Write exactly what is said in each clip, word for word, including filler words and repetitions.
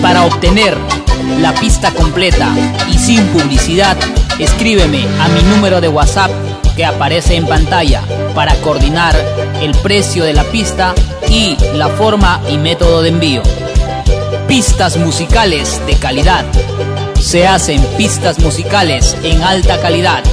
Para obtener la pista completa y sin publicidad, escríbeme a mi número de WhatsApp que aparece en pantalla para coordinar el precio de la pista y la forma y método de envío. Pistas musicales de calidad. Se hacen pistas musicales en alta calidad.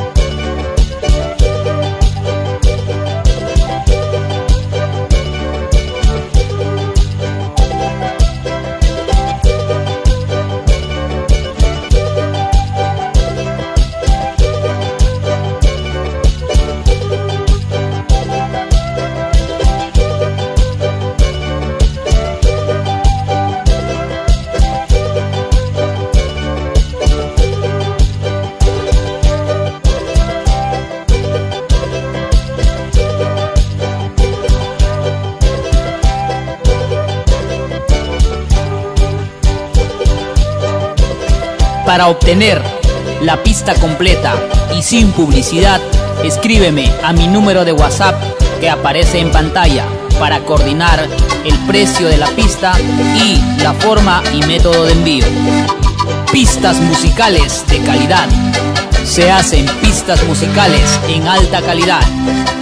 Para obtener la pista completa y sin publicidad, escríbeme a mi número de WhatsApp que aparece en pantalla para coordinar el precio de la pista y la forma y método de envío. Pistas musicales de calidad. Se hacen pistas musicales en alta calidad.